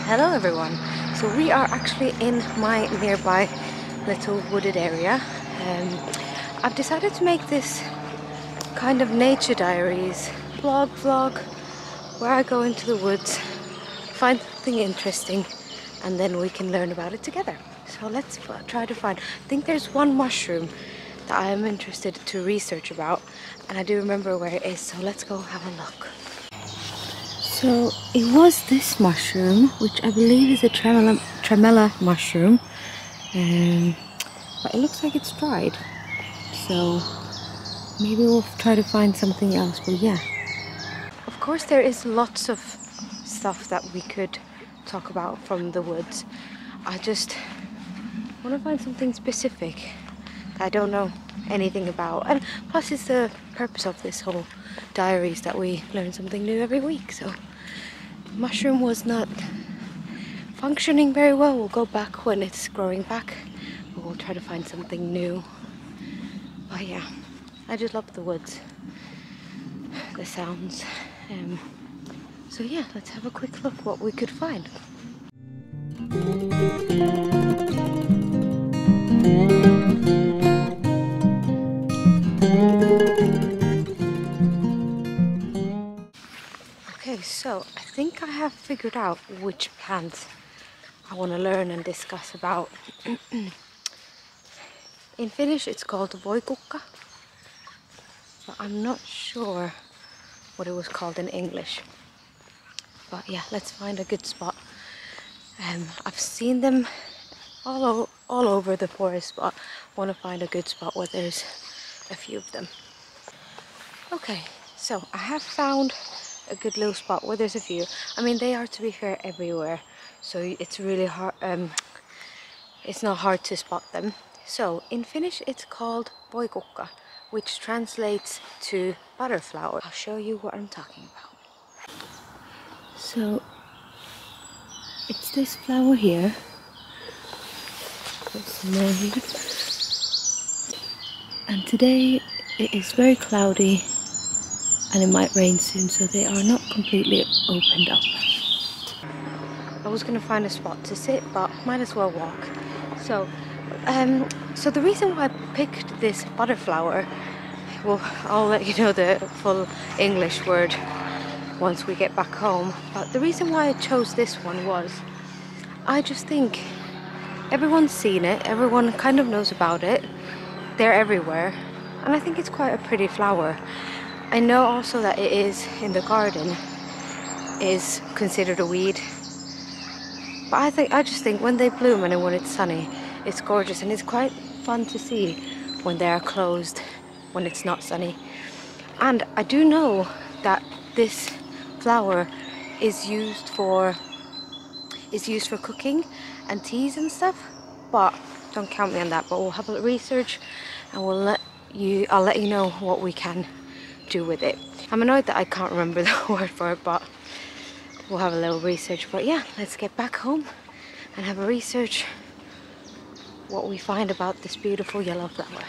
Hello everyone. So we are actually in my nearby little wooded area. I've decided to make this kind of nature diaries vlog where I go into the woods, find something interesting, and then we can learn about it together. So let's try to find. I think there's one mushroom that I am interested to research about, and I do remember where it is, so let's go have a look. So it was this mushroom, which I believe is a tremella mushroom, but it looks like it's dried, so maybe we'll try to find something else. But yeah, of course there is lots of stuff that we could talk about from the woods. I just want to find something specific that I don't know anything about, and plus it's the purpose of this whole diaries that we learn something new every week. So mushroom was not functioning very well. We'll go back when it's growing back, but we'll try to find something new. But yeah, I just love the woods, the sounds. So yeah, let's have a quick look what we could find. Okay, so I think I have figured out which plants I want to learn and discuss about. In Finnish it's called voikukka, but I'm not sure what it was called in English. But yeah, let's find a good spot. I've seen them all over the forest, but I want to find a good spot where there's a few of them. Okay, so I have found a good little spot where there's a few. I mean, they are, to be fair, everywhere, so it's really hard. It's not hard to spot them. So in Finnish it's called voikukka, which translates to butterflower. I'll show you what I'm talking about. So it's this flower here. Put some more here. And today it is very cloudy and it might rain soon, so they are not completely opened up. I was gonna find a spot to sit, but might as well walk. So the reason why I picked this butterflower, well, I'll let you know the full English word once we get back home, but the reason why I chose this one was, I just think everyone's seen it, everyone kind of knows about it, they're everywhere, and I think it's quite a pretty flower. I know also that it is in the garden, is considered a weed, but I just think when they bloom and when it's sunny, it's gorgeous, and it's quite fun to see when they are closed, when it's not sunny. And I do know that this flower is used for cooking and teas and stuff, but don't count me on that. But we'll have a research and I'll let you know what we can do with it. I'm annoyed that I can't remember the word for it, but we'll have a little research. But yeah, let's get back home and have a research what we find about this beautiful yellow flower.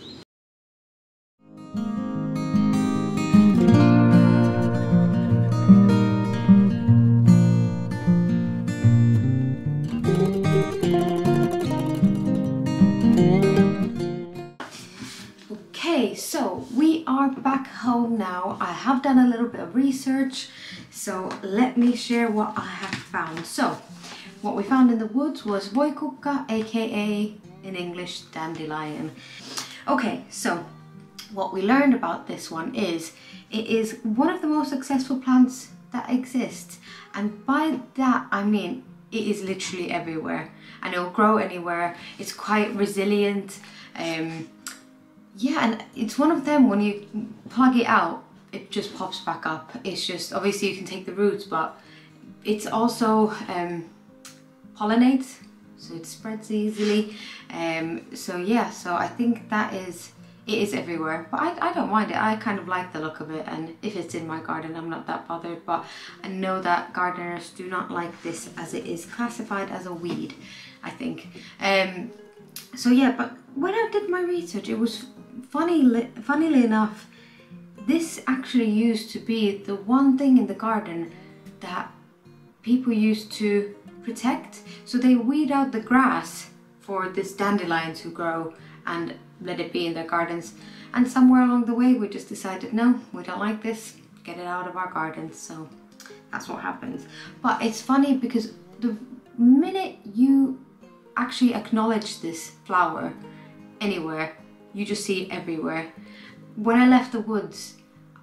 Okay, so we are back home now. I have done a little bit of research, so let me share what I have found. So what we found in the woods was voikukka, aka in English dandelion. Okay, so what we learned about this one is it is one of the most successful plants that exists, and by that I mean it is literally everywhere and it'll grow anywhere. It's quite resilient. Yeah, and it's one of them, when you plug it out, it just pops back up. It's just, obviously you can take the roots, but it's also pollinates, so it spreads easily. So yeah, so I think it is everywhere, but I don't mind it. I kind of like the look of it, and if it's in my garden I'm not that bothered, but I know that gardeners do not like this as it is classified as a weed, I think. So yeah, but when I did my research, it was funnily enough, this actually used to be the one thing in the garden that people used to protect. So they weed out the grass for these dandelions who grow and let it be in their gardens. And somewhere along the way we just decided, no, we don't like this, get it out of our gardens. So that's what happens. But it's funny because the minute you actually acknowledge this flower anywhere, you just see it everywhere. When I left the woods,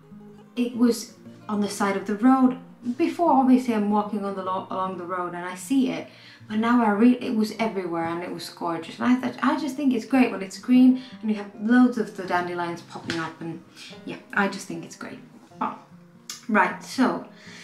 it was on the side of the road. Before, obviously, I'm walking on along the road and I see it, but now it was everywhere and it was gorgeous. And I just think it's great when it's green and you have loads of the dandelions popping up, and yeah, I just think it's great. Oh, right, so,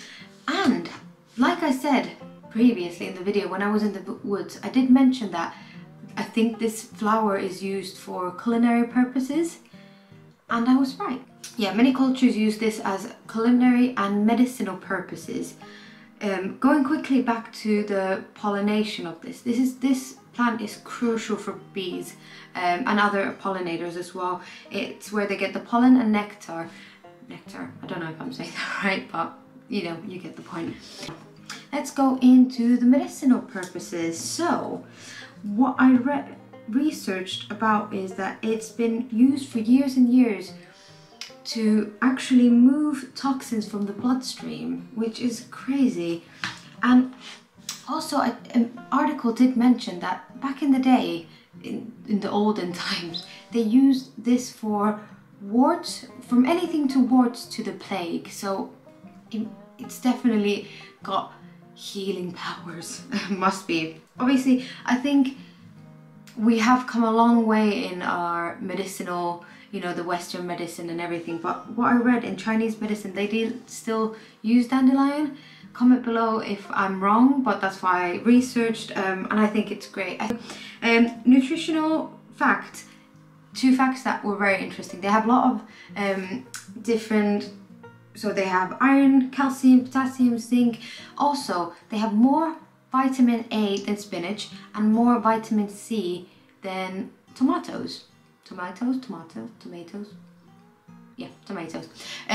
and like I said previously in the video when I was in the woods, I did mention that I think this flower is used for culinary purposes, and I was right. Yeah, many cultures use this as culinary and medicinal purposes. Going quickly back to the pollination of this plant is crucial for bees and other pollinators as well. It's where they get the pollen and nectar. I don't know if I'm saying that right, but you know, you get the point. Let's go into the medicinal purposes. So, what I researched about is that it's been used for years and years to actually move toxins from the bloodstream, which is crazy. And also an article did mention that back in the day, in the olden times, they used this for warts, from anything to warts to the plague. So it's definitely got healing powers. Must be. Obviously, I think we have come a long way in our medicinal, you know, the Western medicine and everything, but what I read in Chinese medicine, they did still use dandelion. Comment below if I'm wrong, but that's why I researched, and I think it's great. Nutritional fact, two facts that were very interesting. They have a lot of different, so they have iron, calcium, potassium, zinc. Also, they have more vitamin A than spinach and more vitamin C than tomatoes. Tomatoes. Yeah, tomatoes.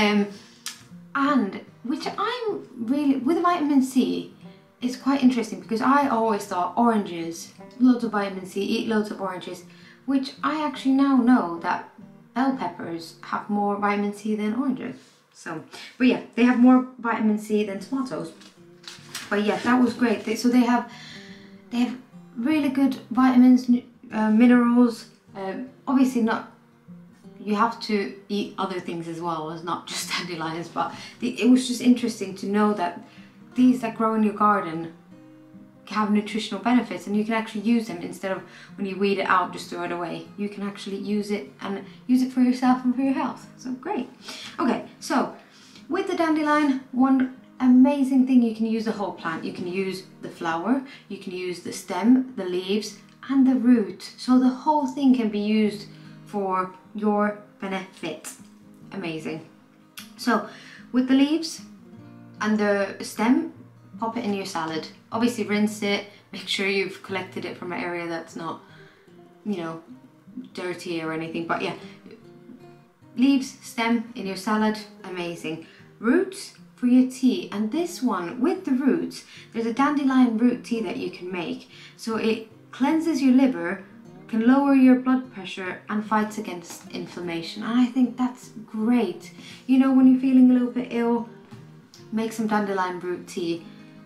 And which I'm really, with vitamin C, it's quite interesting because I always thought oranges, loads of vitamin C, eat loads of oranges, which I actually now know that bell peppers have more vitamin C than oranges. So, but yeah, they have more vitamin C than tomatoes. But yeah, that was great. They have really good vitamins, minerals. Obviously not, you have to eat other things as well as not just dandelions, but it was just interesting to know that these that grow in your garden have nutritional benefits, and you can actually use them instead of when you weed it out, just throw it away. You can actually use it and use it for yourself and for your health. So great. Okay, so with the dandelion, one amazing thing, you can use the whole plant. You can use the flower, you can use the stem, the leaves, and the root. So the whole thing can be used for your benefit. Amazing. So with the leaves and the stem, pop it in your salad. Obviously rinse it, make sure you've collected it from an area that's not, you know, dirty or anything. But yeah, leaves, stem in your salad, amazing. Roots for your tea, and this one with the roots, there's a dandelion root tea that you can make. So it cleanses your liver, can lower your blood pressure and fights against inflammation. And I think that's great. You know, when you're feeling a little bit ill, make some dandelion root tea.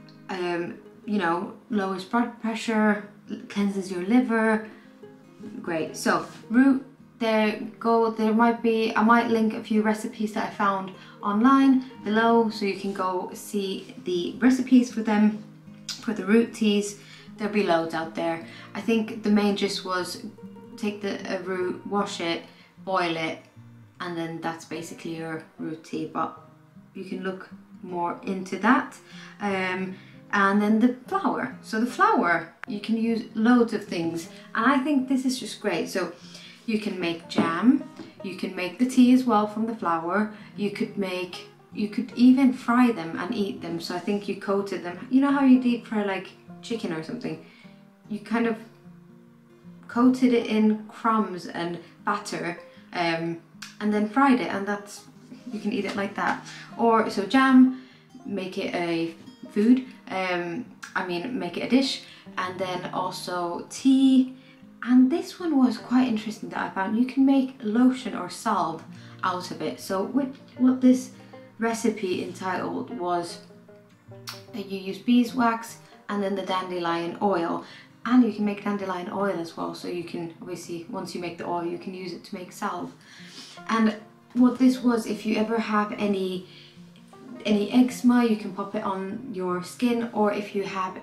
You know, lowers blood pressure, cleanses your liver. Great. So root, there might be, I might link a few recipes that I found online below, so you can go see the recipes for them, for the root teas. There'll be loads out there. I think the main gist was take the root, wash it, boil it, and then that's basically your root tea. But you can look more into that. And then the flower. So the flower, you can use loads of things, and I think this is just great. So you can make jam, you can make the tea as well from the flower. You could even fry them and eat them. So I think you coated them. You know how you deep fry like chicken or something? You kind of coated it in crumbs and batter, and then fried it, and you can eat it like that. Or so jam, make it a food, make it a dish, and then also tea. And this one was quite interesting that I found. You can make lotion or salve out of it. So what this recipe entitled was you use beeswax and then the dandelion oil, and you can make dandelion oil as well. So you can obviously, once you make the oil, you can use it to make salve. And what this was, if you ever have any eczema, you can pop it on your skin, or if you have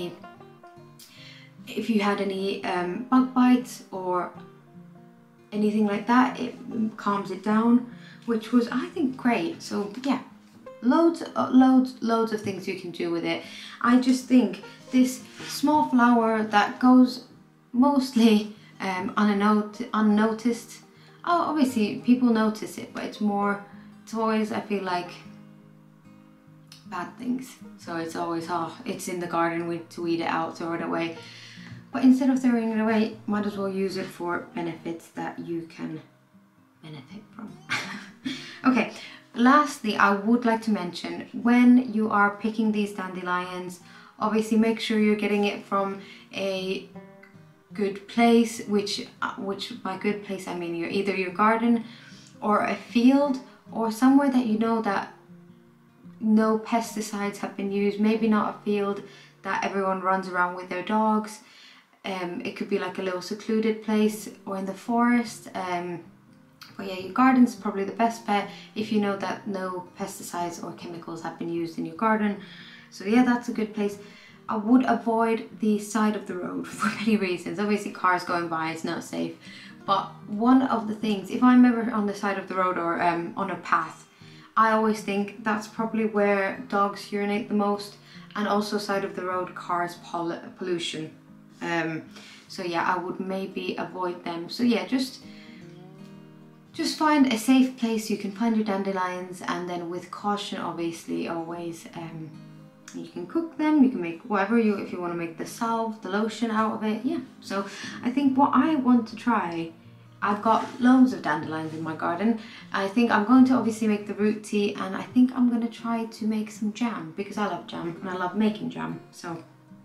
if you had any bug bites or anything like that, it calms it down, which was, I think, great. So yeah, loads of things you can do with it. I just think this small flower that goes mostly unnoticed. Oh, obviously people notice it, but it's always, I feel like, bad things. So it's always, it's in the garden, to weed it out, throw it away. But instead of throwing it away, might as well use it for benefits that you can benefit from. Okay, lastly, I would like to mention, when you are picking these dandelions, obviously make sure you're getting it from a good place, which by good place I mean either your garden or a field, or somewhere that you know that no pesticides have been used. Maybe not a field that everyone runs around with their dogs. It could be like a little secluded place, or in the forest. But yeah, your garden's probably the best bet if you know that no pesticides or chemicals have been used in your garden. So yeah, that's a good place. I would avoid the side of the road for many reasons. Obviously cars going by, it's not safe. But one of the things, if I'm ever on the side of the road or on a path, I always think that's probably where dogs urinate the most, and also side of the road, cars, pollution. So yeah, I would maybe avoid them. So yeah, just find a safe place you can find your dandelions, and then with caution, obviously, always. You can cook them, you can make whatever if you want to make the salve, the lotion out of it. Yeah, so I think what I want to try, I've got loads of dandelions in my garden. I think I'm going to obviously make the root tea, and I think I'm going to try to make some jam, because I love jam and I love making jam. So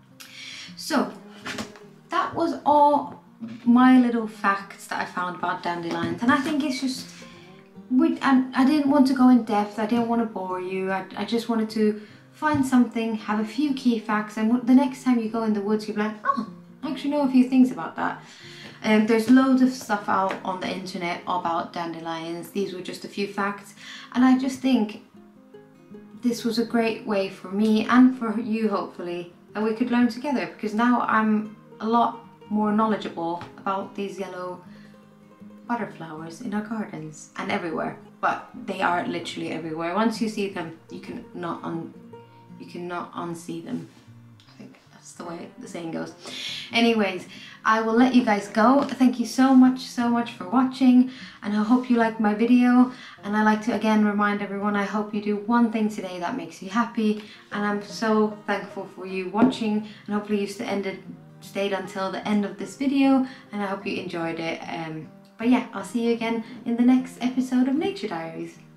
that was all my little facts that I found about dandelions, and I think it's just, I didn't want to go in depth, I didn't want to bore you, I just wanted to find something, have a few key facts, and the next time you go in the woods you'll be like, oh, I actually know a few things about that. There's loads of stuff out on the internet about dandelions. These were just a few facts, and I just think this was a great way for me and for you, hopefully, that we could learn together, because now I'm a lot more knowledgeable about these yellow butterflowers in our gardens and everywhere. But they are literally everywhere. Once you see them, you cannot unsee them. I think that's the way the saying goes. Anyways, I will let you guys go. Thank you so much for watching, and I hope you liked my video. And I like to again remind everyone, I hope you do one thing today that makes you happy, and I'm so thankful for you watching, and hopefully you stayed until the end of this video, and I hope you enjoyed it. But yeah, I'll see you again in the next episode of Nature Diaries.